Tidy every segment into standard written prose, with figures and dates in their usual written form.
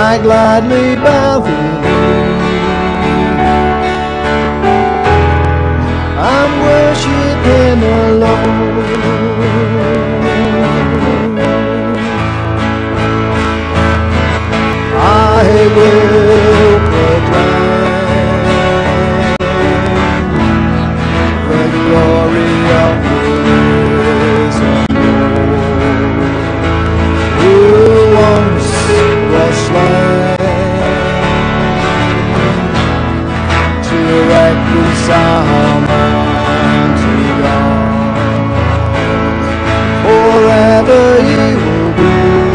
I gladly bow the knee. I'm worshiping alone. I will proclaim the glory of the risen Lord, who once was slain to reconcile man to God. Forever He will be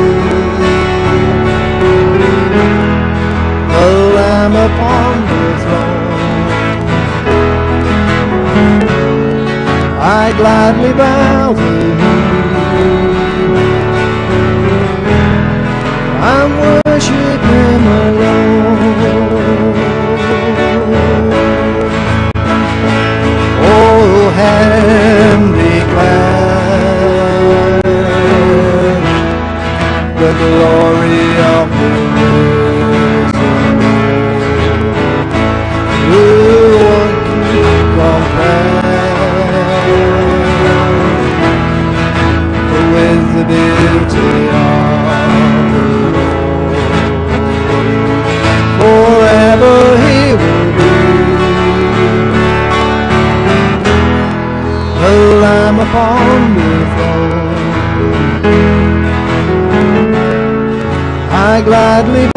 the Lamb upon the throne. I gladly bow the knee. I'm worshiping alone. Oh, heaven declare the glory of the risen Lord, who one can compare with the beauty of the Lord. Forever He will be the Lamb upon the throne. I gladly